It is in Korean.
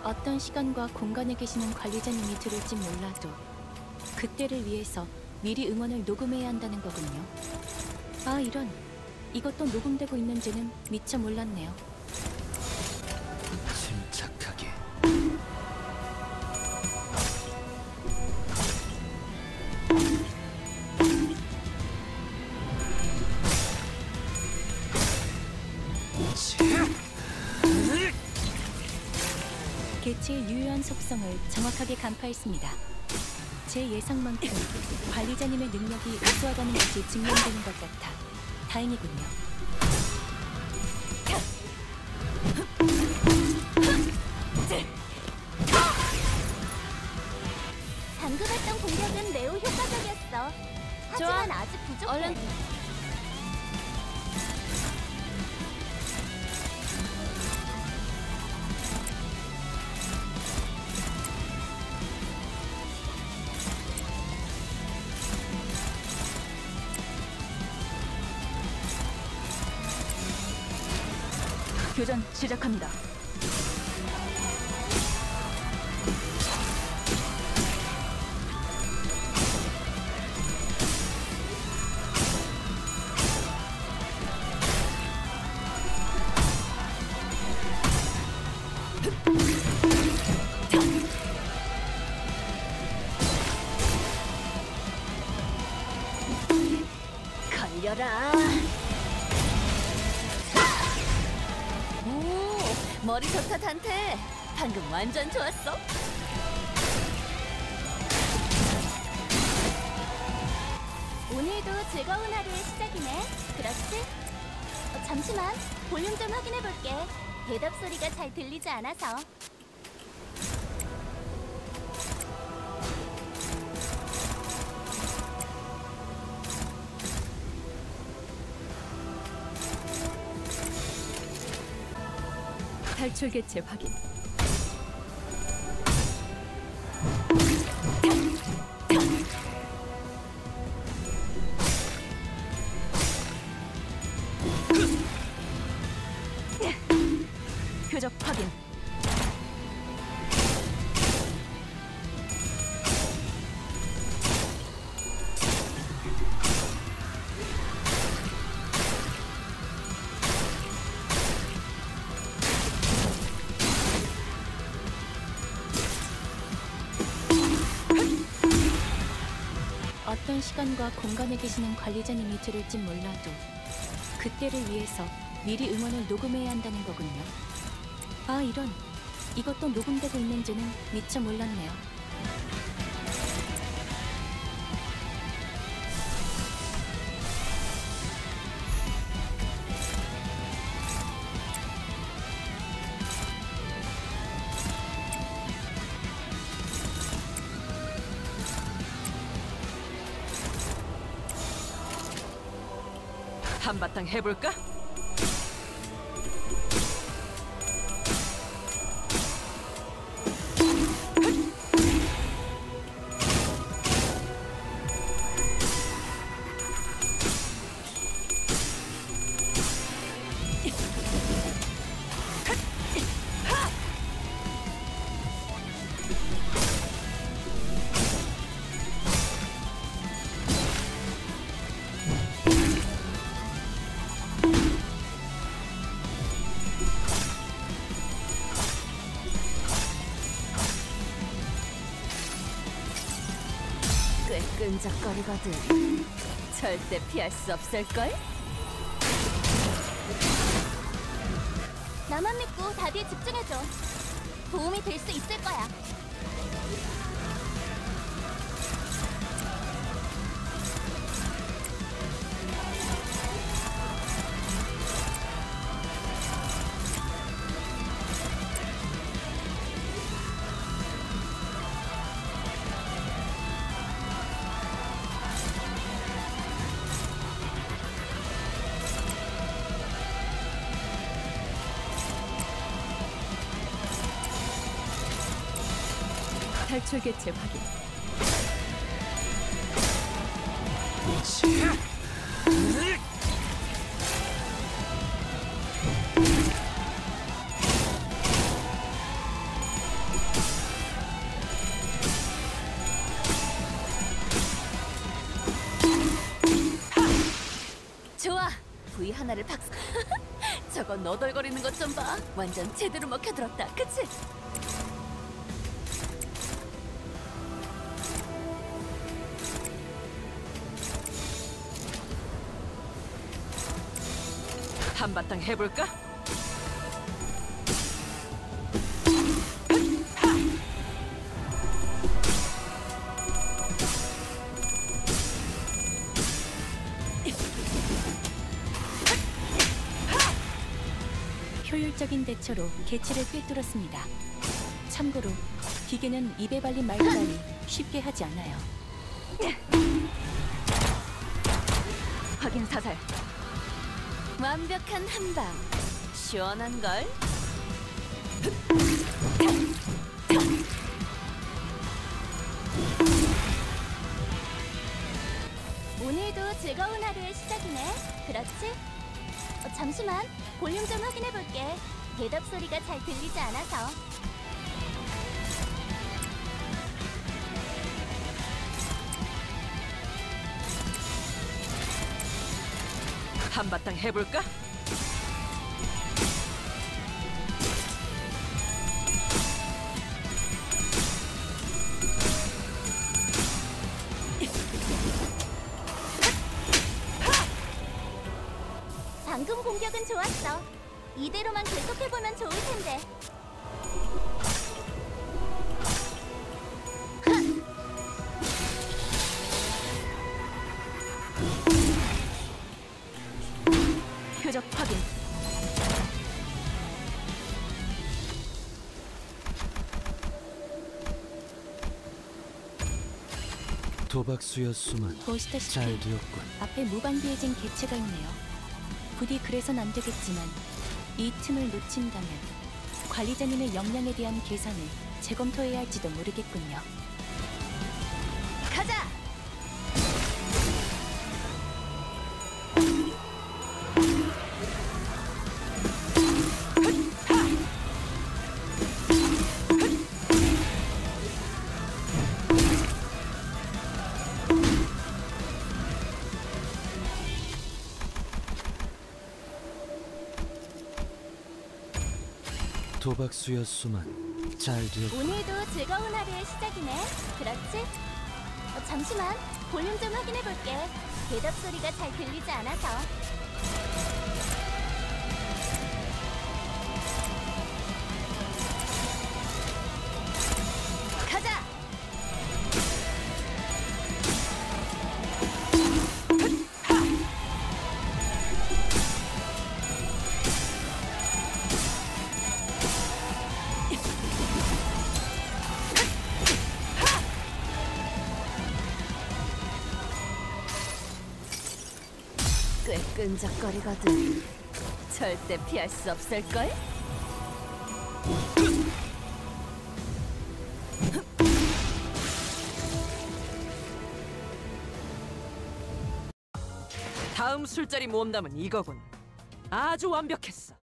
어떤 시간과 공간에 계시는 관리자님이 들을진 몰라도 그때를 위해서 미리 응원을 녹음해야 한다는 거군요. 아, 이런. 이것도 녹음되고 있는지는 미처 몰랐네요. 침착하게. 개체의 유효한 속성을 정확하게 간파했습니다. 제 예상만큼 관리자님의 능력이 우수하다는 것이 증명되는 것 같아 다행이군요. 방금 했던 공격은 매우 효과적이었어. 하지만 아직 부족해. 얼른 교전 시작합니다. 걸려라. 오, 머리 좋다 단테. 방금 완전 좋았어. 오늘도 즐거운 하루의 시작이네. 그렇지? 잠시만, 볼륨 좀 확인해볼게. 대답 소리가 잘 들리지 않아서. 탈출 개체 확인. 표적 확인. 어떤 시간과 공간에 계시는 관리자님이 들을진 몰라도 그때를 위해서 미리 응원을 녹음해야 한다는 거군요. 아, 이런. 이것도 녹음되고 있는지는 미처 몰랐네요. 한바탕 해볼까? 꽤 끈적거리거든. 절대 피할 수 없을걸? 나만 믿고 다비에 집중해줘. 도움이 될 수 있을 거야. 탈출 개체 확인. 이 하나를 박스. 저거 너덜거리는 것 좀 봐. 완전 제대로 먹혀들었다. 그치? 한바탕 해볼까? 효율적인 대처로 개체를 꿰뚫었습니다. 참고로 기계는 입에 발린 말보다니 쉽게 하지 않아요. 확인 사살. 완벽한 한방. 시원한걸? 오늘도 즐거운 하루의 시작이네. 그렇지? 잠시만. 볼륨 좀 확인해볼게. 대답 소리가 잘 들리지 않아서. 한바탕 해볼까? 방금 공격은 좋았어. 이대로만 계속해보면 좋을 텐데. 표적 확인. 도박수였수만 보시다시피 잘 되었군. 앞에 무방비해진 개체가 있네요. 부디 그래선 안 되겠지만 이 틈을 놓친다면 관리자님의 역량에 대한 계산을 재검토해야 할지도 모르겠군요. 가자! 도박수였수만 잘 되었군. 오늘도 즐거운 하루의 시작이네. 그렇지? 잠시만. 볼륨 좀 확인해볼게. 대답 소리가 잘 들리지 않아서. 가자! 꽤 끈적거리거든. 절대 피할 수 없을걸? 다음 술자리 모험담은 이거군. 아주 완벽했어.